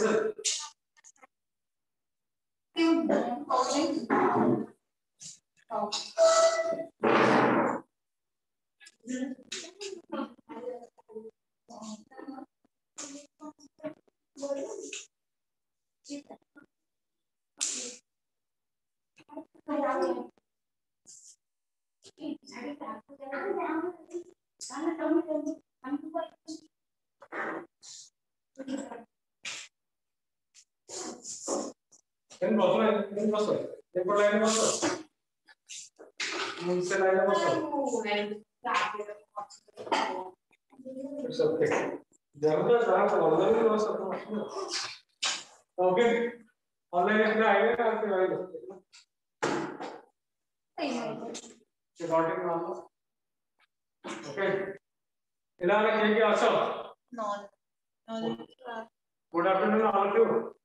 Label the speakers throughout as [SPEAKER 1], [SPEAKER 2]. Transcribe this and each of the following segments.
[SPEAKER 1] Good afternoon, all of you.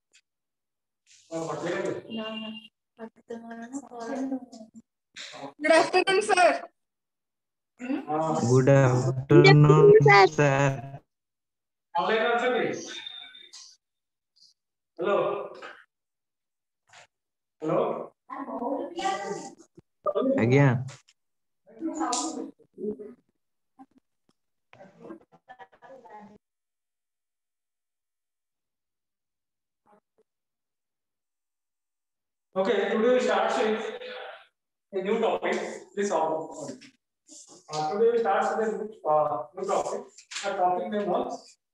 [SPEAKER 2] Good afternoon, sir.
[SPEAKER 3] Good afternoon, sir.
[SPEAKER 1] Online answer, please. Hello. Hello.
[SPEAKER 3] Again.
[SPEAKER 1] Okay, today we start with a new topic. Please all. Today we start with a new topic. The topic name was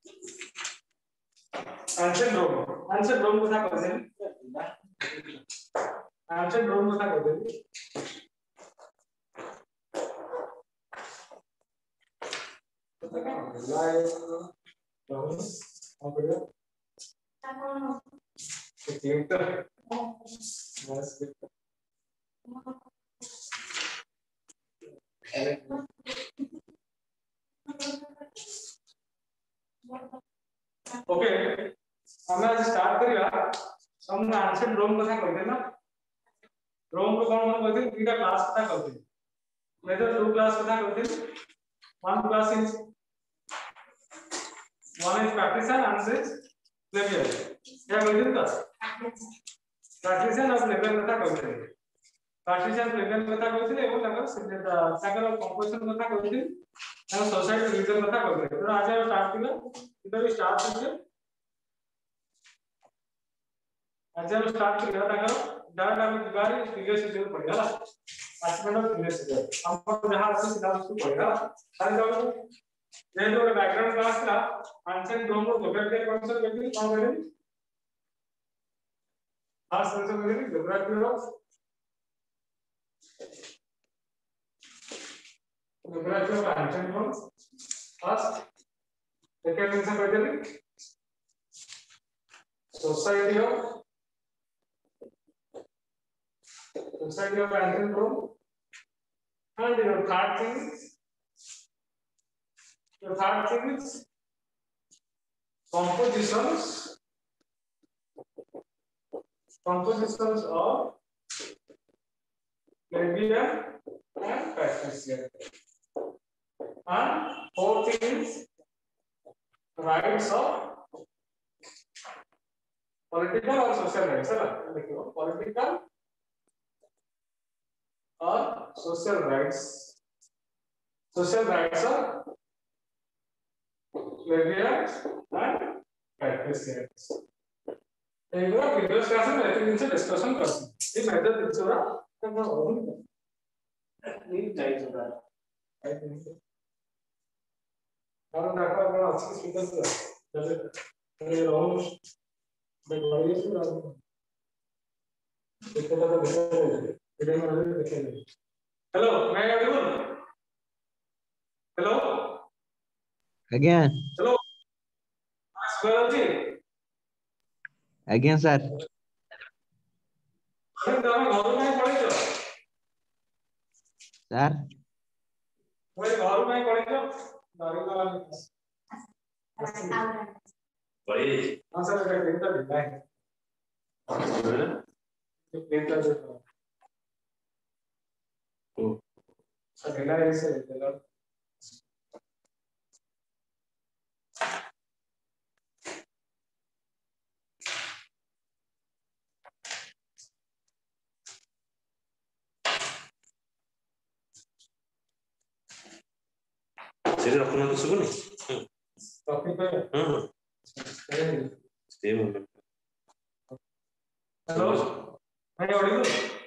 [SPEAKER 1] ancient Rome. Ancient Rome को क्या कहते हैं? Ancient Rome को क्या कहते हैं? Okay, हमें आज स्टार्ट करिया हम एंशिएंट रोम कथा कहते ना रोम को कौन कौन कहते हैं तीनटा क्लास कथा कहते हैं मेजर टू क्लास कथा कहते हैं one class is patrician and is plebeian क्या कहते हैं पैट्रिशियन और प्लेबियन कथा कहते हैं पैट्रिशियन प्लेबियन कथा कहते हैं एवं ताकर कंपोजिशन कथा कहते हैं और सोसाइटी रिलीजन कथा कहते हैं तो आज हम स्टार्ट किया इधर भी स्टार्ट करिए आज हम स्टार्ट किया ताकर डाटा में दिवारी प्रीवियस ईयर पढ़ेगा आजकल प्रीवियस ईयर हमको जहां से सीधा उसको पढ़ेगा सारे लोग ये जो बैकग्राउंड क्लास था एंशिएंट रोम को ज्योग्राफी कॉन्सेप्ट करके कौन करें हां सेंसर में geography of ancient Rome first second answer कर देंगे society of ancient Rome and your third thing is compositions of plebeian and patrician and fourth thing is rights of political or social rights political or social rights are plebeians and patricians एगो previous class में ऐसे से discussion करते हैं ये method दिसोरा तो और नहीं चाहिए होगा और डाटा बड़ा अच्छी स्पीकर से जैसे ये रोम में बड़ी सी और इसको तो देखो हेलो मैं Arun hello
[SPEAKER 3] Again.
[SPEAKER 1] Hello Suresh ji
[SPEAKER 3] Again, sir.
[SPEAKER 1] हम घर में पढ़े जो
[SPEAKER 3] Sir.
[SPEAKER 1] वो घर में पढ़े जो दारू वाला बड़ी हां सर ये प्रिंटर दिखा है ये प्रिंटर जो तो सर है ऐसे चलो
[SPEAKER 2] से रखना तो सुबह नहीं
[SPEAKER 1] टॉपिक पे
[SPEAKER 2] सेम
[SPEAKER 1] हेलो मैं ऑडियो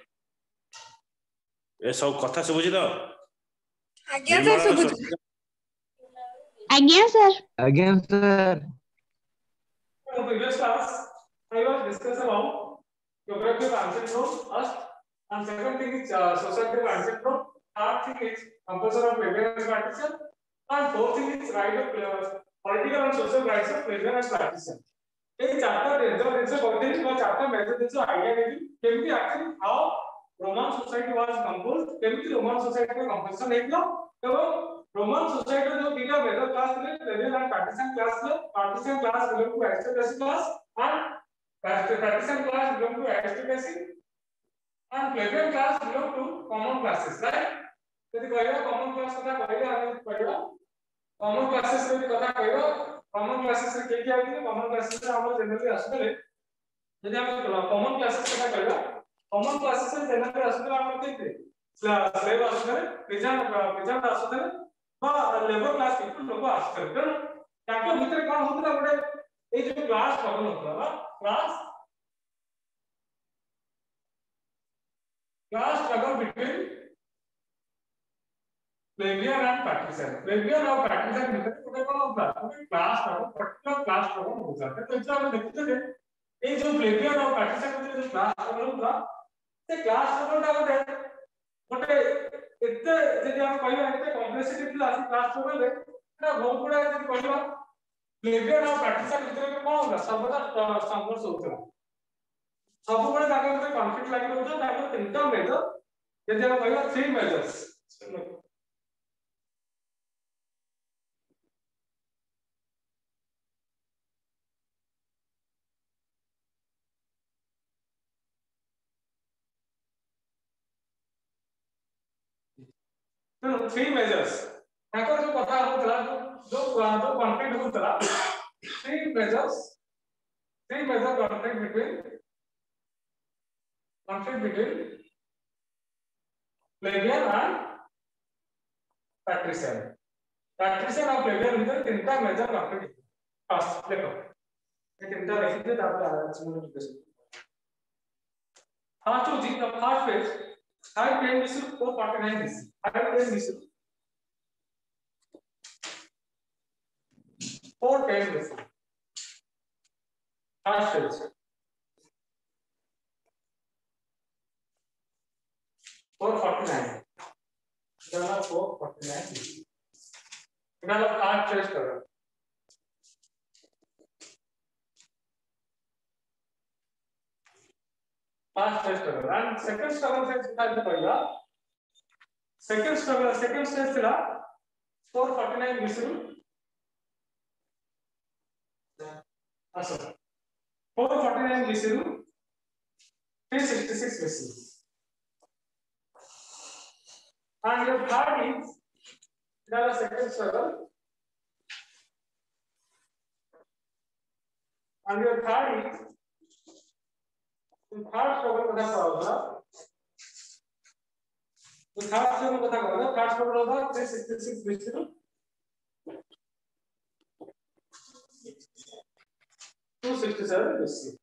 [SPEAKER 2] ए सब कथा सुबुझी तो
[SPEAKER 4] आज्ञा सर सुबुझी आज्ञा sir
[SPEAKER 3] Again, sir.
[SPEAKER 1] In the previous class I was discussing about geography concept from first and second thing is society concept from third thing is composition of plebeian and patrician and fourth thing is right of political and social rights of plebeian and patrician. ये charter रेजर कहते हैं charter major this idea देती केमिति actually how Roman society was composed केमिति Roman society का composition हेतला एवं रोमन सोसाइटी जो तीनटा मेजर क्लास थे प्लेबियन एंड पार्टीशन क्लास थे patrician class belong to aristocracy class and patrician class belong to aristocracy and plebeian class belong to common classes right यदि कहया common class कथा कहया हम कहया कॉमन क्लासेस रे कथा कहया कॉमन क्लासेस रे के आउथि कॉमन क्लासेस रे हम जनरली आसले यदि हम कॉमन क्लासेस कथा कहया कॉमन क्लासेस रे जनरली आसले हम केते स्लेव आसले पेजेंट आसले बा लेबर क्लास पीपल लोग आसले तो ताको भीतर कोन होतला गोटे ए जो क्लास स्ट्रगल होतला बा class struggle between plebeian and patrician plebeian और पार्टीशन भीतर गोटे कोन होतला गोटे class struggle particular class struggle होता है तो इसमें हम देखते थे ए जो प्लेबियन और पार्टीशन के जो क्लास स्ट्रगल होता से क्लास स्ट्रगल ता गोटे एते जदि हम कहबा एते कॉम्प्लेक्सिटी थिला से क्लास स्ट्रगल रे एटा बहुत बड़ा जदि कहबा प्लेबियन और पार्टीशन भीतर कोन होगा सबदा संघर्ष होता सब बड़े ताके भीतर कॉन्फ्लिक्ट लागि रहउता ताके तीनटा मेजर जदि हम कहबा थ्री मेजर्स तो थ्री मेजर्स ताको जो कथा होतला जो कॉन्फ्लिक्ट होतला three major conflict between plebeian and patrician और प्लेबियन भीतर तीनटा मेजर कॉन्फ्लिक्ट फर्स्ट देखो ये तीनटा लिखिए तापर आज हम डिस्कस फर्स्ट हो जी the first page high plane missile 449 this high plane missile 410 missile first page 449 इधर 449 इधर आप ट्रेस करो फर्स्ट टेस्ट करो एंड सेकंड स्ट्रगल से कितना पड़ेगा सेकंड स्टेज था 449 मिसल अच्छा 449 मिसल 366 मिसल and your third is the second struggle and your third is third struggle कथा होगा तो थर्ड स्ट्रगल कथा होगा थर्ड स्ट्रगल होगा 366 मिसल 267 मिसल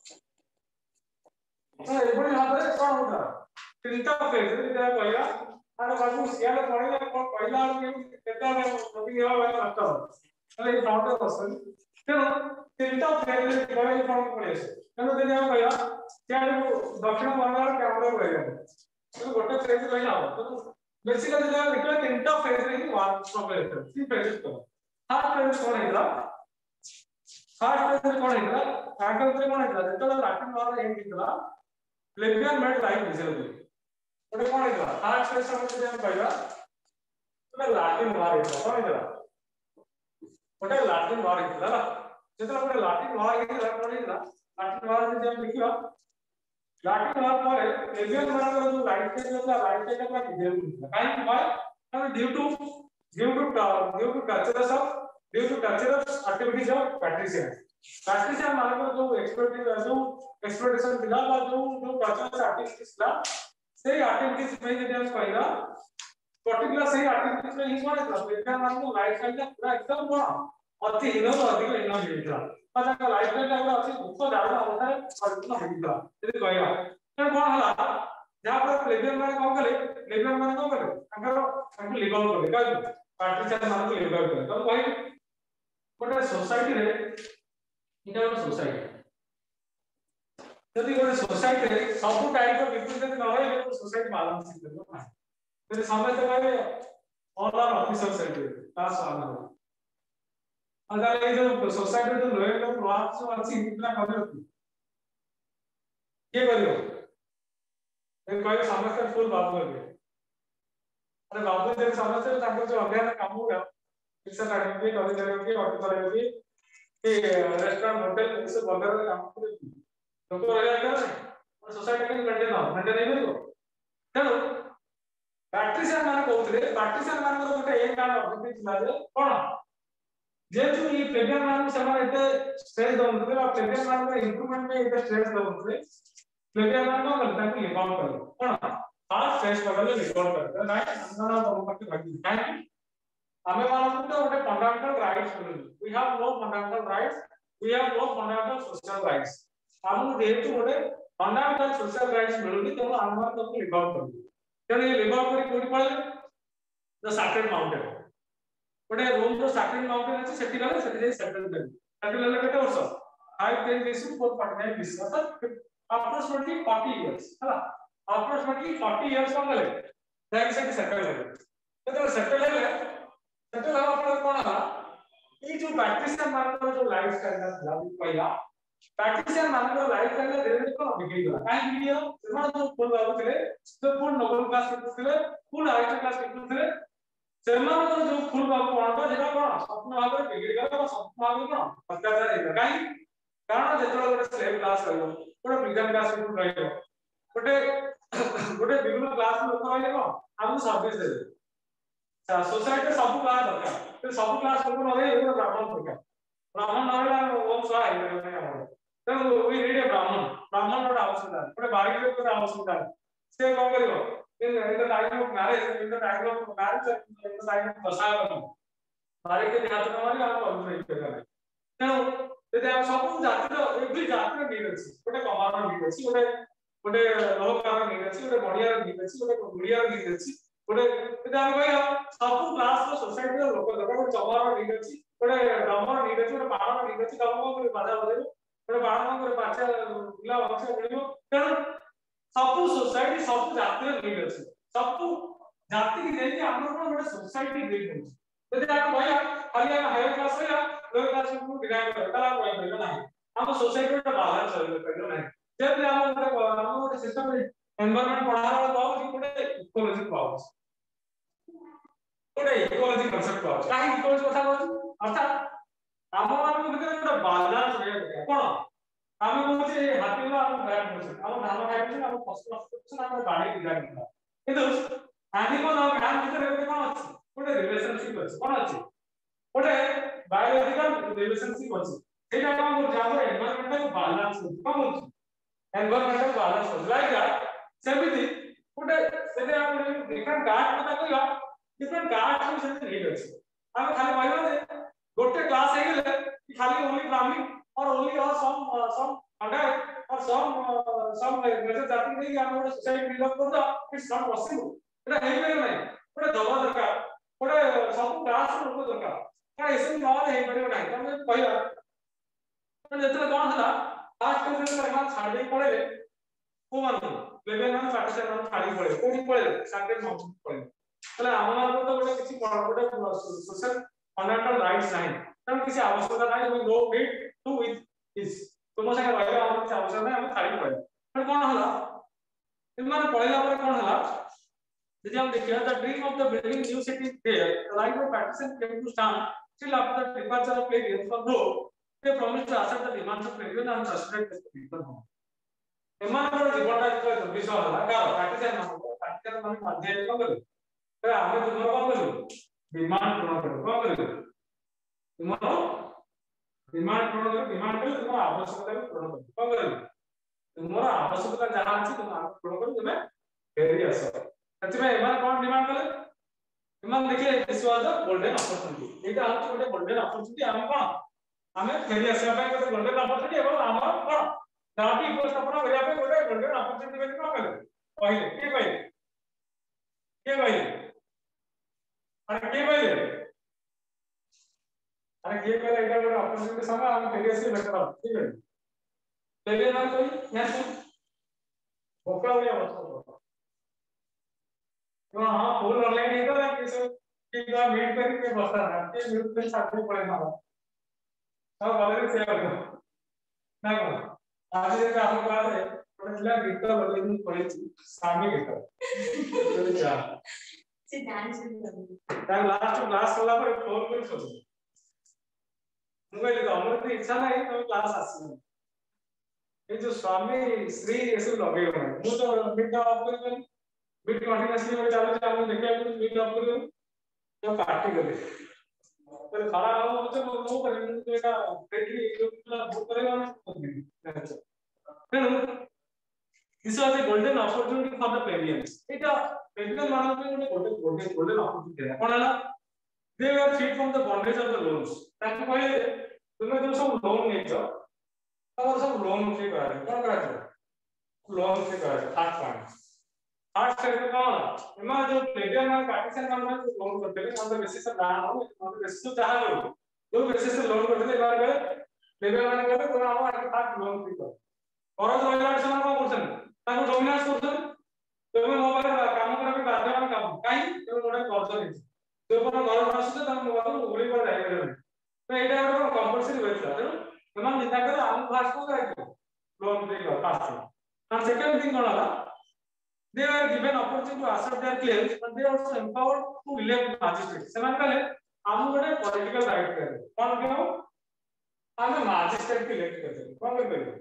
[SPEAKER 1] तो एबो यहां पर कौन होगा तीनटा फेज है क्या कहया अरे बाबू सियाल पड़ेगा कोन पहिला के केता टॉपिक हेवा वाला लगता है ये फाउंडर क्वेश्चन तेनो तीनटा फेज रे बड़े फाउंड पड़े छै तेनो देने हम कहया सियाल दक्षिण बंगाल कैमरा पड़ेगा तो गोटे फेज कहला तो बेसिकली जो निकला तीनटा फेज रे ही वन प्रॉब्लम है थ्री फेज को थर्ड फेज कोन हैला थर्ड फेज कोन हैला आगे कोन हैला जेतला लैटिन वाला एंड दिखला प्लेबियन मेड लाइक विजिबल ओटे कोन हैला थर्ड फेज समझ हम कहला तो लैटिन वार हैला कोन हैला ओटे लैटिन वार हैला जेतला ओटे लैटिन वार हैला कोन हैला लैटिन वार जे हम देखियो लैटिन वार पर प्लेबियन मानकर जो राइट साइड का विजिबल काई why due to cultural activities of patrician मानकर जो एक्सप्लोइटेशन दिला बा जो कल्चरल एक्टिविटीज ला से एक्टिविटीज में जे हम कहला पर्टिकुलर सही आर्टिकल्स में ही कोन प्लेबियन मान को लाइफ स्टाइल पूरा एकदम कोन अति हिनो अधिक हिनो मिलता पता का लाइफ स्टाइल पूरा अति दुख दारुण अवस्था रे परिपूर्ण होइता यदि कहया त कोन हला जहां पर प्लेबियन मान कोन कले प्लेबियन मान कोन कले तांकर लिबल कले का पार्टीशन मान को लिबल कले तो कहि गोटे सोसाइटी रे इटा गोटे सोसाइटी यदि गोटे सोसाइटी रे सब टाइप ऑफ पीपल जदि न रहे तो सोसाइटी बैलेंस करबो ना यदि समझते कहबे all are officer society class 1 हो अगर ये जो सोसाइटी जो लोअर लेवल क्लास जो अछि इतना करियो के करियो ए कहबे समस्त फुल बाबू है अरे बाबू जब समस्त ताको जो अज्ञान काम हो शिक्षा काढे के कॉलेज के ऑटो करे के रेस्टोरेंट होटल ऐसे वगैरह काम करे लोक रहया कर सोसाइटी के मेंटेन नहीं करियो तेणु पार्टीशन मान कहउतले पार्टीशन मान को गोटे एक काम ऑब्जेक्टिव थिला जे कोन जेतु ई प्लेबियन मान से माने एते स्ट्रेस दउतले आ प्लेबियन मान को इंप्रूवमेंट में एते स्ट्रेस दउतले प्लेबियन मान को गलता को लिबाउट करो कोन फास्ट स्ट्रेस करले लिबाउट कर ना अंदर हम पक्के भागी काहे हमें मानो तो गोटे fundamental rights we have no fundamental rights we have no fundamental social rights हम जेतु गोटे फंडामेंटल सोशल राइट्स मिलुनी तो हम को लिबाउट करू तेने लिबाउट करी कोठी पळे द सैक्रेड माउंटेन गोटे रोम रो सैक्रेड माउंटेन अछि सेठी गले सेठी जे सेटल कर सेटल लेले केते वर्ष 5 10 20 449 20 मतलब approximately 40 years हला approximately 40 years कोन गले देख सेठी सेटल लेले तो सेटल लेले सेटल हम अपन कोन हला ई जो प्रैक्टिसर मान जो लाइफ स्टाइल था पहिला प्रैक्टिसर मान को लाइफ स्टाइल धीरे धीरे को बिगड़ी गला काहे वीडियो ସେମାନେ जो फुल बाबू थे तो फुल नोबेल क्लास थे फुल हाई क्लास थे सेमानकर जो फुल बाबू कोन जेटा कोन स्वप्न भाग रे बिगड़ी गला स्वप्न भाग रे कोन अत्याचार हे काहे कारण जेतरा गोटे स्लेव क्लास रहियो गोटे फ्रीडम क्लास रहियो गोटे गोटे विभिन्न क्लास लोक रहियो कोन हम सर्विस दे सोसाइटी सब क्लास दरकार तो सब क्लास लोक न रहे एगो ब्राह्मण दरकार ब्राह्मण न रहला ओम सहाय नहीं हमर तो वी नीड ए ब्राह्मण रो आवश्यकता गोटे बारी लोक रो आवश्यकता से कोन करियो in the time of marriage in the time of marriage in the time of दशा बारी के हाथ न मारी हम करू नहीं करले तेनो यदि हम सब जाति रो एवरी जाति रो नीड अछि गोटे कमार रो नीड अछि गोटे लोहकार रो नीड अछि गोटे बढ़िया रो नीड अछि गोटे गुड़िया रो नीड अछि गोटे यदि हम कहया सब क्लास रो सोसाइटी रो लोक दरकार गोटे चमार रो नीड अछि गोटे डमर रो नीड अछि गोटे पाण रो नीड अछि डम को बाधा बदे गोटे पाण को पाछा पिला वंश मिलियो तेनो सब सोसाइटी सब जाति रो नीड अछि सब जाति की देख के हमर को गोटे सोसाइटी नीड अछि यदि आप कहया खाली हम हायर क्लास या लोअर क्लास को डिवाइड कर तला कोई भेल नाही हम सोसाइटी रो बाहर चले कहियो नाही जब हम गोटे सिस्टम एनवायरनमेंट पढ़ाला तो गोटे इकोलॉजी पाउ गोटे इकोलॉजी कांसेप्ट पाउ काहे इकोलॉजी कथा कहू अर्थात हम मान भीतर गोटे बैलेंस रहे कोन हम कहू जे हाथी ला हम गाय हम धान खाइ हम फसल नष्ट हम बाड़ी बिगाड़ दिला किंतु एनिमल और ह्यूमन भीतर गोटे कोन अछि गोटे रिलेशनशिप अछि कोन अछि गोटे बायोलॉजिकल रिलेशनशिप अछि सेटा हम जानो एनवायरमेंटल बैलेंस कोन अछि एनवायरमेंटल बैलेंस लाइक दैट सेमिति गोटे सेते हम डिफरेंट गार्ड पता करियो डिफरेंट गार्ड से नीड अछि हम खाली कहबो जे गोटे क्लास हे गेले खाली ओनली ब्राह्मण और ओनली और सम अडल्ट और सम मेजर जाति नहीं हम गोटे सोसाइटी डेवलप कर दो इट्स नॉट पॉसिबल एटा हे गेले नहीं गोटे दबा दरकार गोटे सब क्लास लोक दरकार का ऐसे नॉल हे परियो नहीं हम कहया तो जेतले कोन हला फास्ट क्लास में हम छाड़ दे पड़े को मान लेवल मान पार्टीशन मान छाड़ी पड़े कोठी पड़े सैक्रेड माउंटेन पड़े तले हमर तो गोटे किछि गोटे सोशल फंडामेंटल राइट्स नाही तम किसी आवश्यकता नाही we no need to with this तुम संगे रहला हम किछि आवश्यकता नाही हम छाड़ी पड़े पर कोन हला इमान पळेला पर कोन हला यदि हम देखिए the dream of the building new city there the life of patrician came to stand still after the departure of plebeian from Rome they promise to accept the demands of plebeian and sustain the people home एमान जीवनटा जो विषय हला का partition मान माध्यम को करे तो हम तुमर कोन करू डिमांड पूर्ण करू कोन करू तुमर डिमांड पूर्ण करू डिमांड करू तुमर आवश्यकता पूर्ण करू कोन करू तुमर आवश्यकता जहां अछि तुम पूर्ण करू तुमे फेरी आसो तति में एमान कोन डिमांड कले इमान देखिए this was the golden opportunity एटा हम गोटे गोल्डन अपॉर्चुनिटी हम कोन हमें फेरी आसे पे गोटे गोल्डन अपॉर्चुनिटी एवं हमर कोन दाबी उपस्थापन करिया पे गोटे गोल्डन अपॉर्चुनिटी बेली कोन कहले के कहले अरे के कहले एटा गोटे अपॉर्चुनिटी समय हम फेरी आसे बेटर ठीक है पहले ना कोई यहां भोका हो गया बच्चों तो हां फुल ऑनलाइन नहीं था किसी की का मीट करके बसता है के मीट पे साथ में पड़े ना सब वाले से आ गया ना को आज जैसे हम बात है थोड़ा सा गीत वाले दिन पढ़ी थी सामने गीत तो क्या से डांस कर लास्ट क्लास वाला पर फ्लोर पे सोचो मुझे तो हमर तो इच्छा नहीं तो क्लास आसी ये जो स्वामी श्री ऐसे लगे हुए हैं मु तो बिट ऑफ कर बिट कंटीन्यूअसली में चालू चालू देखिए आप बिट ऑफ कर तो काट के गए तो खड़ा हो मुझे वो पर मुझे का देखिए जो पूरा बुक करेगा ना फिर this was a golden opportunity for the plebeians एटा प्लेबियन मानव में गोल्डन अपॉर्चुनिटी है कोन है they were free from the bondage of the loans ताकि पहले तुमने जो सब लोन नहीं था और सब लोन से करा है कौन करा है लोन से करा है हार्ट से तो कौन इमा जो प्लेबियन में पार्टीशन में लोन करते हैं ऑन द बेसिस ऑफ दान ऑन द बेसिस ऑफ चाह लो जो बेसिस से लोन करते हैं बार बार प्लेबियन में कहते तो हम आके हार्ट लोन फ्री कर और जो वाला से हम करछन ताको डोमिनेंस करछन तो मैं मोबाइल काम करे बाध्य हम काम काई तो मोडे कर्ज नहीं जो पर घर आसुते त मोबाइल उगली पर जाय करे तो एटा ଗୋଟେ कंपलसरी होइछला तो एमान चिंता करे हम फास्ट को करे लोन दे कर फास्ट and second thing कोन होला they were given opportunity to assert their claims but they are also empowered to elect magistrates सेमान कहले हम ଗୋଟେ पॉलिटिकल राइट करे कोन कहू हम मैजिस्ट्रेट को इलेक्ट करते कोन करबे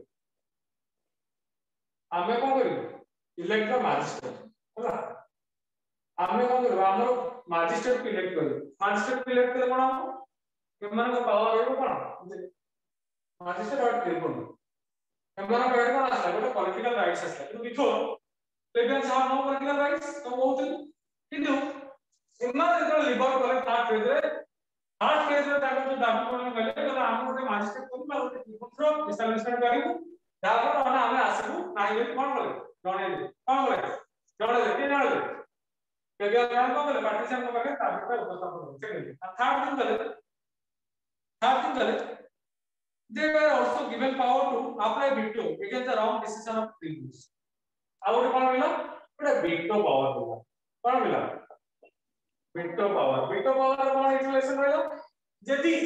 [SPEAKER 1] हमें कोन करियो इलेक्ट द मैजिस्ट्रेट होला हमें कोन करियो हमरो मैजिस्ट्रेट को इलेक्ट करियो मैजिस्ट्रेट को इलेक्ट करे कोन हम केमान को पावर रहबो कोन मैजिस्ट्रेट और ट्रिब्यूनल एमना कहले कोन आसा गोटे पॉलिटिकल राइट्स आसा कि before plebeians have no political rights तो बहुत किंतु एमना जो लिबर करे फर्स्ट फेज रे ताको जो दाबी कोन कहले कि हम गोटे मैजिस्ट्रेट को बा गोटे ट्रिब्यूनल एस्टैब्लिशमेंट करिवु दाबर हम हमें आसबु नाही बोली कोन बोले जणेले कोन बोले जणेले के जणेले प्लेबियन कोन बोले पार्टीशन को करे ताबे उपस्थापन से थर्ड दिन कले they were also given power to apply veto against the wrong decision of tribunals और कौन मिला बड़ा veto power मिला कौन मिला veto power कौन एक्सप्लेनेशन मिला यदि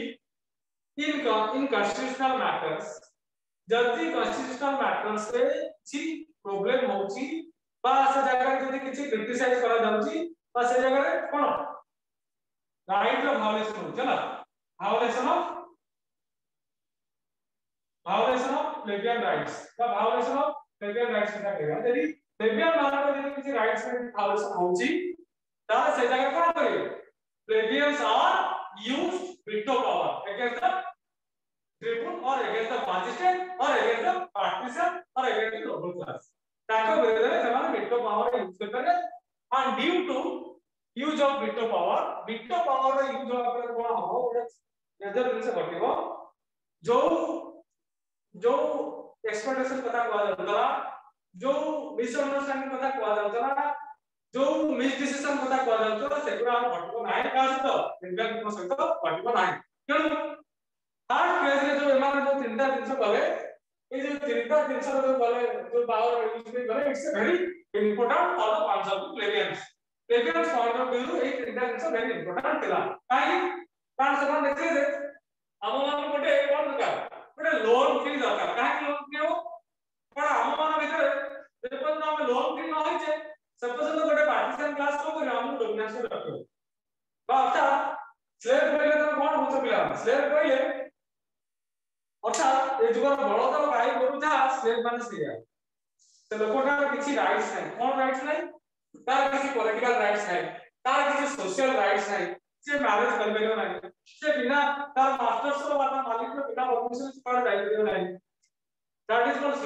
[SPEAKER 1] in constitutional matters जदि constitutional matters रे छी प्रॉब्लम होची बा से जगह जदि किछि क्रिटिसाइज करा जाउची बा से जगह रे कोन राइट रो वायोलेशन होची ना वायोलेशन ऑफ प्लेबियन राइट्स का वायोलेशन ऑफ प्लेबियन राइट्स का करेगा यदि प्लेबियन मानव यदि किसी राइट्स में वायोलेशन होची ताले से जगह कोन करियो plebeians are used veto power against the tribune or against the magistrate or against the partisan or against the noble class ताको विरोध में समान veto power यूज करते हैं and due to use of veto power रे use होकर कोन हो नजर से घटिबो जो एक्सपेक्टेशन कथा को जाउतला जो मिसअंडरस्टैंडिंग कथा को जाउतला जो मिस डिसीजन कथा को जाउतला सेगुरा हम घटिबो नाही का सहित इंडियन को सहित घटिबो नाही क्यों थर्ड फेज रे जो एमान जो तीनटा दिन कले ए जो तीनटा दिन जो कले जो पावर यूज में कले it's very important for the points of plebeians point of view ए तीनटा दिन वेरी इंपोर्टेंट थिला काई कारण से देखले जे हम मान गोटे कोन दरकार गोटे लोन फ्री दरकार काहे लोन फ्री हो कारण हम मान भीतर जेपन हम लोन फ्री न होई जे सपोज गोटे पार्टीशन क्लास को हम डोमिनेंस रखो बा अर्थात स्लेव पहले तो कोन होत पिला स्लेव पहले अर्थात ए जुगर बळद गाई गोरु था स्लेव माने सिया से लोकटा किछि राइट्स नै कोन राइट्स नै तार किछि पॉलिटिकल राइट्स नै तार किछि सोशल राइट्स नै से मैरिज कर बेलो नै से बिना तार मास्टर्स रो बात मालिक रो बिना परमिशन से कर जाई बेलो नै दैट इज नॉट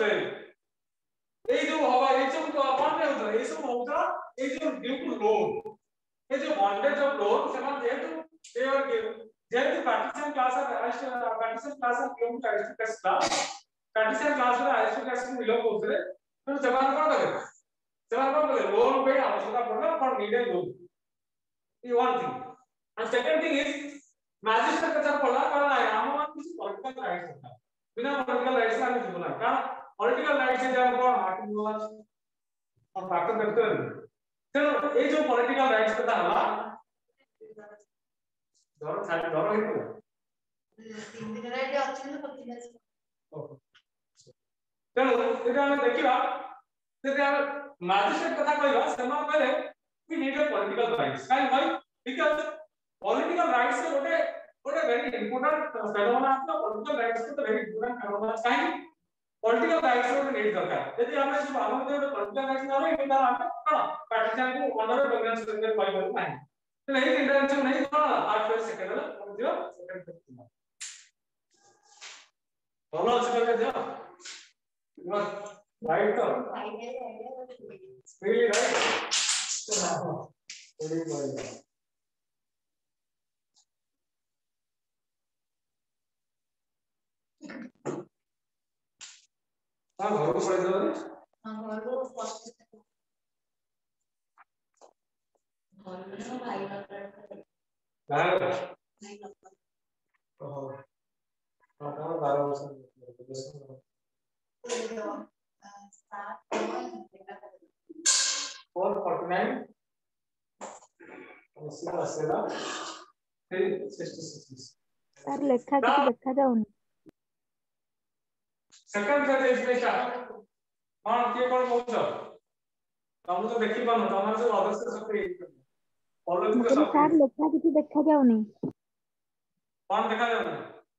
[SPEAKER 1] स्लेव ए जो हवा ए सब तो अपन ने होता ए सब होता ए जो ड्यू टू लोन ये जो बॉन्डेज ऑफ लोन समान जेहेतु दे और जेहेतु patrician class of patrician class of belong to Aristotle's class patrician class रे अरिस्टोटेल्स को बिलोंग करथले तो समान कोन कले लोन पे आवश्यकता पड़ला फॉर नीडेड लोन ये one thing and second thing is magistrate कथा पड़ला कारण हम मान कुछ पॉलिटिकल राइट्स होता बिना पॉलिटिकल राइट्स का नहीं जीवन कारण पॉलिटिकल राइट्स से जब कोन हाकिम हुआ और बात करते हैं तो ये जो पॉलिटिकल राइट्स कथा हला डर है तीन दिन राइट अछि न पॉलिटिकल तेणु एटा हम देखिबा तेरे मैजिस्ट्रेट कथा कहबा समान कहले we need a political rights काई भाई बिकॉज़ पॉलिटिकल राइट्स से गोटे वेरी इंपोर्टेंट फेनोमेना है पॉलिटिकल राइट्स तो वेरी इंपोर्टेंट फेनोमेना काई पॉलिटिकल राइट्स को नीड दरकार यदि हम जो हम जो पॉलिटिकल राइट्स ना है एटा हम कोन पार्टीशन को अंडर बैलेंस करके पाई पाई नहीं तो नहीं इंटरवेंशन नहीं कोन आज फिर सेकंड है जो सेकंड बोलो सेकंड जो राइट तो really right very good हां घर को पढ़े दो हां घर को फर्स्ट घर में भाई का ओहो हां 12 वर्ष 449
[SPEAKER 4] सर लेखा किसी देखा जाउनी
[SPEAKER 1] सेकंड फेज एजुकेशन हां के कोन कहउछ हम तो देखि पानो तमार से अवश्य सकते पॉलिटिकल सब
[SPEAKER 4] सर लेखा किसी देखा जाउनी
[SPEAKER 1] कोन देखा जाउनी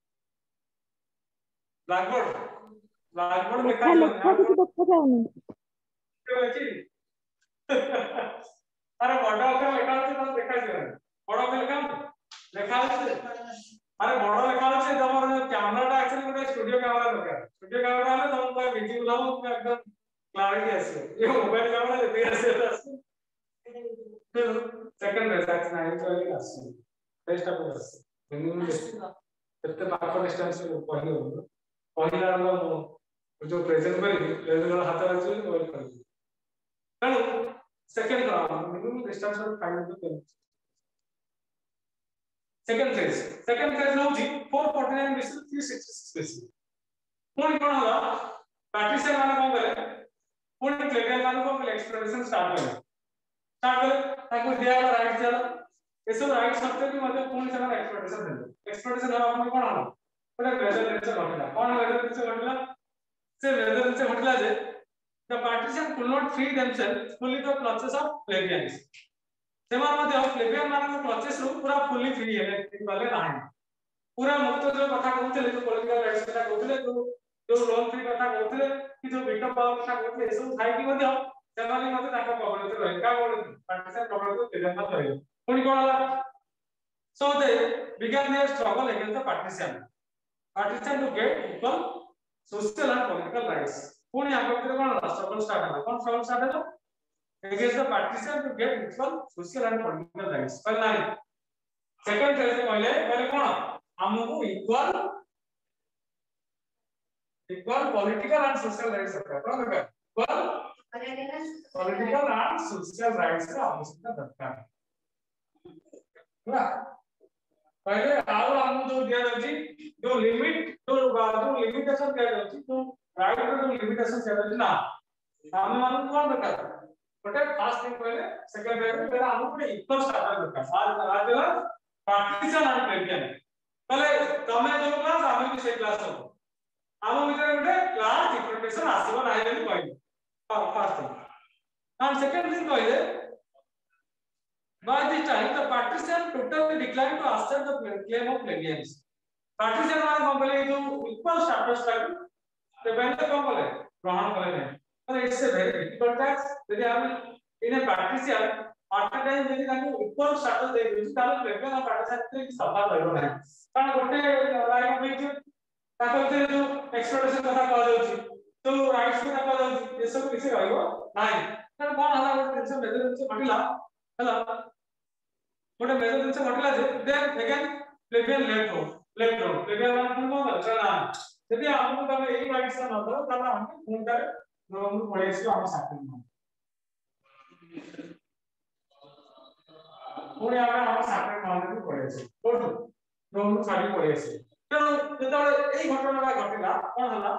[SPEAKER 1] ब्लैकबोर्ड
[SPEAKER 4] लेखा किसी देखा जाउनी
[SPEAKER 1] अरे बड़ा अक्षर लेखा আছে तो देखा जाए बड़ा अक्षर लेखा আছে अरे बड़ा लेखा আছে तमर कैमराटा एक्चुअली गोटे स्टूडियो कैमरा दरकार स्टूडियो कैमरा हले तम को विजिबल हो एकदम क्लैरिटी आसे ये मोबाइल कैमरा जते आसे सेकंड रिसर्च ना है तो ये आसे बेस्ट ऑफ आसे मिनिमम कितने पास डिस्टेंस पहले हो पहला हम जो प्रेजेंट करी हाथ रखी मोबाइल कर तेणु second minimum distance find the second phase no जी 449 मिशन 366 मिशन पुणी कोन होला पार्टीशन माने कोन करे पुणी क्लेरियल माने को एक्सप्लोरेशन स्टार्ट करे ताको दिया वाला राइट चला ये सब राइट सत्य भी मतलब पुणी से माने एक्सप्लोरेशन होला अपन कोन होला पुणी रेजोनेंस घटला कोन रेजोनेंस घटला से रेजोनेंस घटला जे the partisan could not free themselves fully the clutches of plebeians सेमान मध्ये प्लेबियन मानक क्लचेस रो पूरा फुली फ्री है वाले नाही पूरा मुक्त जो कथा कहउतले जो पॉलिटिकल राइट्स कथा कहउतले जो लोन फ्री कथा कहउतले कि जो विटो पावर कथा कहउतले ए सब थाई कि मध्ये सेमाने मध्ये ताका कबलित रहे का बोल पार्टीशन कबलित प्लेबियन ना रहे पुनी कोन होला so they began their struggle against the partisan to get equal social and political rights पुणी आगे कोन स्ट्रगल स्टार्ट होला कोन स्ट्रगल स्टार्ट होला against the partisan to get equal social and political rights पर नाही सेकंड फेज पहले कोन हमको equal political and social rights दरकार कोन दरकार equal political and social rights का आवश्यकता दरकार ना पहले आउ हम जो दिया जाउची जो लिमिटेशन दिया जाउची तो राइट जो लिमिटेशन दिया जाउची ना हम मान कोन दरकार बट फास्ट थिंग पहले सेकंड फेज में हमको इक्वल स्टार्ट दरकार आज पार्टीशन एंड प्लेबियन पहले तमे जो क्लास आमे भी से क्लास हो आम भीतर गोटे क्लास डिफरेंशिएशन आसीबो नाही बोली कहले first thing and second thing कहले by this time the partisan totally declined to accept the claim of plebeians partisan मान कोन बोले जो इक्वल स्टेटस था प्लेबियन कोन बोले ग्रहण करे नहीं but it's a very difficult task यदि हम in a patrician after time यदि ताको इक्वल स्टेटस दे दिस ताले प्लेबियन और पार्टीशन के सफल रहबो नाही कारण गोटे लाइन में ताको जे जो एक्सप्लोरेशन कथा कह जाउची तो राइट्स कथा कह जाउची ये सब किसी रहबो नाही कारण कोन हला गोटे टेंशन मेजर से घटिला हला गोटे मेजर जिंस घटिला जे then again plebeian left Rome plebeian मान पुन को चला यदि हमको तब एई राइट से न दो तब हम पुन कर रोम पड़े से हम साथ में पुणे हम साथ में मान को पड़े से कोठो रोम छाड़ी पड़े से तेणु जेतबे एई घटना घटिला कोन हला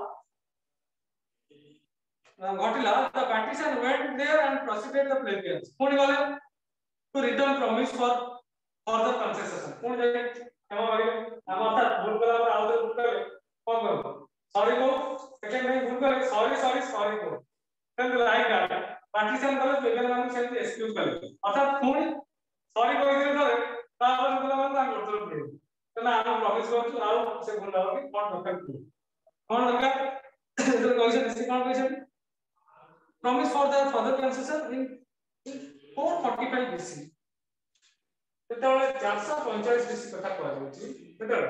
[SPEAKER 1] घटिला the patrician went there and proceeded the plebeians पुणी गले to return promise for further concession पुणी जाके हम भाई हम अर्थात भूल कला पर आउट भूल करे कौन करो सॉरी को सेकंड नहीं भूल करे सॉरी को then like that पार्टीशन गले प्लेबियन मान से एक्सक्यूज करे अर्थात पुणी सॉरी को इधर करे तापर भूल कला पर करतो पड़े तो ना हम प्रॉमिस करछु आउ से भूल लाओ कि कौन दरकार इधर कहिसे निश्चित कौन कहिसे promise for the further concession in 445 BC तेतबे 445 BC कथा कहै होछि तेतबे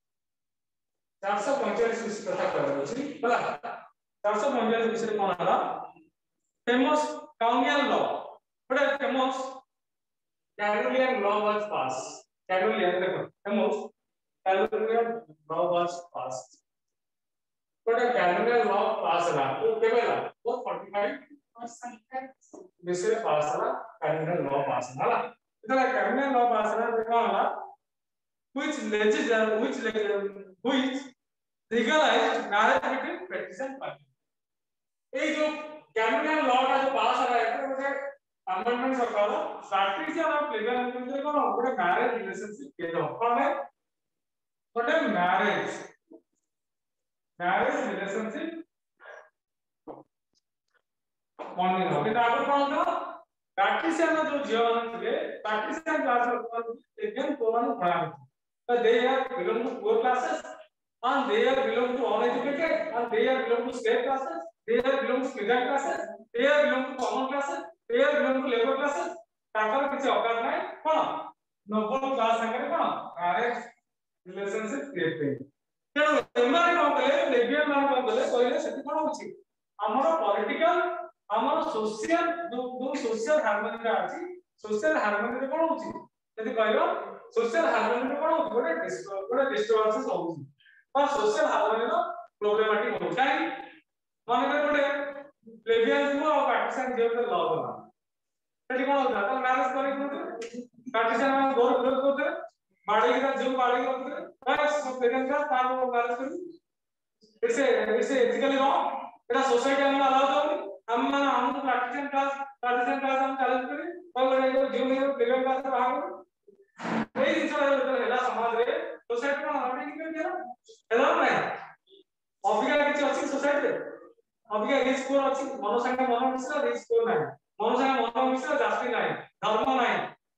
[SPEAKER 1] 445 BC कथा कहै होछि होला 445 BC रे कोन हला फेमस काउनियल लॉ बड़े famous Canuleian law was pass Canuleian देखो famous Canuleian law was pass बड़े कैरोलियन लॉ पास रहा तो केबेला 445 BC पास हला कैरोलियन लॉ पास हला इतना कैरोलियन लॉ पास हला देखो हला which legalized marriage between practice and party ए जो कैरोलियन लॉ का जो पास हला है तो अमेंडमेंट सरकार प्रैक्टिस और प्लेबियन में कोन गोटे मैरिज रिलेशनशिप के दो कोन है गोटे मैरिज रिलेशनशिप मॉर्निंग हो कि आगे कौन था प्रैक्टिशियन जो जीवन थे प्रैक्टिशियन क्लास में एकदम कोमन पढ़ा तो they are belong to poor classes and they are belong to uneducated and they are belong to slave classes they are belong to peasant classes they are belong to common classes they are belong to labor classes ताकर किसी औकात नहीं कौन Nobel class संगे कौन marriage relationship create करें तेणु एमाने कौन कले लेबियन मान कौन कले कहले सेति कोन होछि हमर पॉलिटिकल हमर सोशल जो सोशल हार्मनी रा अछि सोशल हार्मनी रे कोन होछि यदि कहलो सोशल हार्मनी रे कोन होछि गोटे डिस्टर्बेंस होछि और सोशल हार्मनी रो प्रॉब्लमेटिक हो काई माने गोटे प्लेबियन को और पार्टीशन जे लॉ बना सेति कोन होता तो मैरिज करे कोन पार्टीशन में दो विरोध करते बाड़ी का जो बाड़ी करते बस प्लेबियन का तार मैरिज कर ऐसे एथिकली रॉन्ग एटा सोसाइटी में अलाउ करूनी हम माने हम पार्टीशन क्लास हम चैलेंज करी और जो जो प्लेबियन क्लास बाहर एई जिसरा हेला समाज रे सोसाइटी में हम नहीं कर दिया हेला नहीं अबिका किछ अछि सोसाइटी रे अबिका रिच स्कोर अछि मन संगे मन मिश्र रिच स्कोर नाही मन संगे मन मिश्र जास्ति नाही धर्म नाही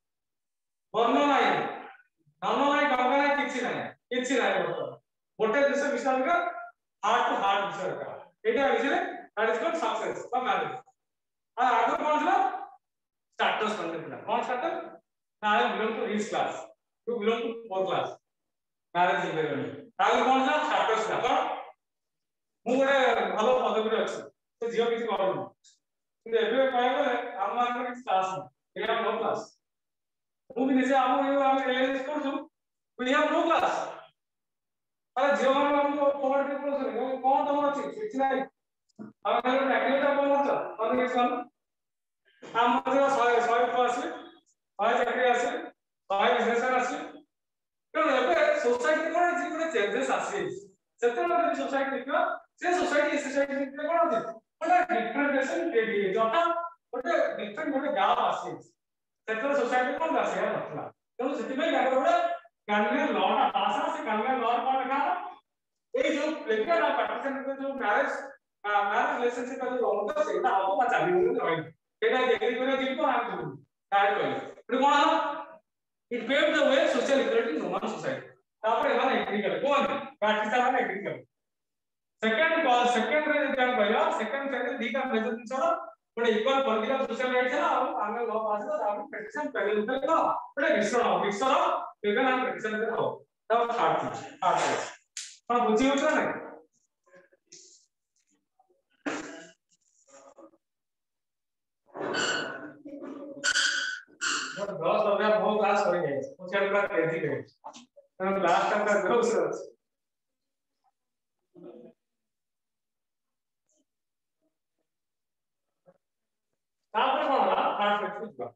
[SPEAKER 1] वर्ण नाही धर्म नाही गंगा नाही किछ नाही गोटे देश विषय का हार्ट टू हार्ट विषय का एटा विषय दैट इज कॉल्ड सक्सेस और मैरिज आ आगे कोन छला स्टेटस कंटेंट कोन स्टेटस ना belong to rich class to belong to poor class marriage event आगे कोन छला स्टेटस का मु गोटे भलो पदवी रे अछि तो जियो किछि करूनी কিন্তু एबे कहै गले हम मानकर किछ क्लास नहीं एया नो क्लास मु भी निजे हम रियलाइज करछु वी हैव नो क्लास अरे जियो हम फॉरवर्ड के प्रोसेस कोन तमर अछि किछ नहीं हम कहले टेक्निकल कोन होता हम किछ हम मजे 100 को आसी 100 चाकरी आसी 100 बिजनेस आसी तो एबे सोसाइटी कोन जे कोन चेंजेस आसी सेते लोग सोसाइटी देखो से सोसाइटी में कोन होती ओटा डिफरेंशिएशन के लिए जोटा ओटे डिफरेंट गोटे गैप आसी सेते सोसाइटी कोन आसी है मतलब तो सेति में गाडो बडा कानूनी लॉ ना पास से कानूनी लॉ कोन रखा ए जो प्लेबियन और पार्टीशन के जो मैरिज रिलेशनशिप का जो होता है सेटा आपको पता चली रही एटा एग्री करे दिन को हम दू टाइप करे फिर कोन it paved the way social equality in human society तापर एमान एग्री करे कोन पार्टीशन में एग्री करे सेकंड रे जे हम कहला सेकंड से दीटा मेजर दिसला बड़े इक्वल पॉलिटिकल सोशल राइट है और आगे लॉ पास है आप पेटिशन पहले उतर लो बड़े मिक्सर पेगन एंड पेटिशन के हो तब हार्ट हां बुझी उठला नहीं सब 10 हो गया बहुत क्लास हो गए कुछ एक बार रेडी करें तो लास्ट टाइम का ग्रुप से तापर कोन होला थर्ड फेज बुझबा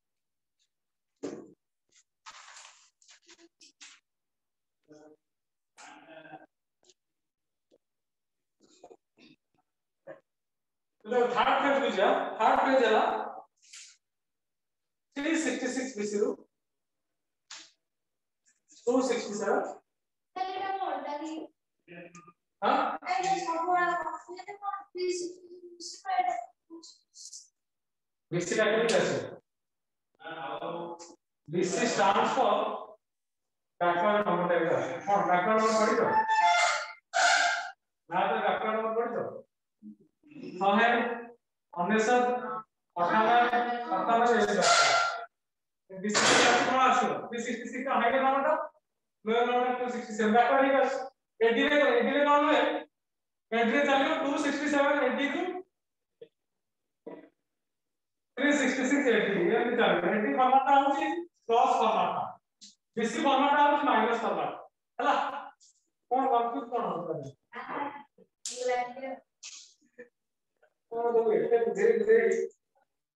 [SPEAKER 1] तो थर्ड फेज बुझा थर्ड फेज है 366 BC ରୁ 267 हां BC का क्या है BC stands for backward nomenclature हां backward नंबर पढ़ी तो ना तो backward नंबर पढ़ी तो BC का आसो 366 का height number lower number 267 backward ही बस 80 रे कौन है 80 चलियो 267 80 को 366 80 ये भी चलियो 80 फॉर्मेट आउची क्रॉस फॉर्मेट BC फॉर्मेट आउची माइनस फॉर्मेट हला कौन कंफ्यूज कौन होता है कौन दो ये धीरे धीरे